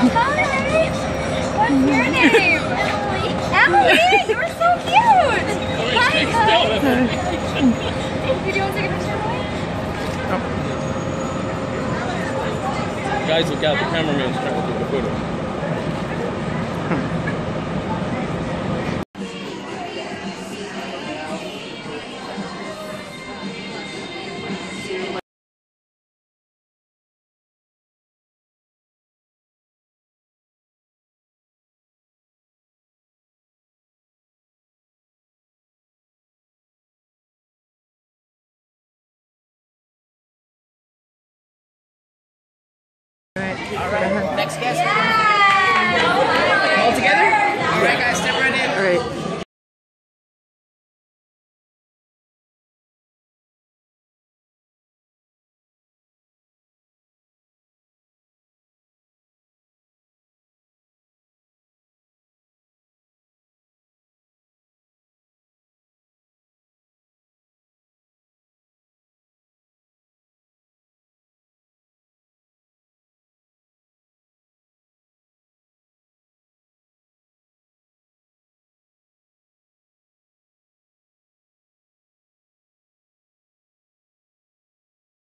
Hi! What's your name? Emily! You're so cute! Hi, Did you want to take a picture, Emily? Guys, look out, the cameraman's trying to take a photo. All right, next guest. Yeah! All together? All right, guys.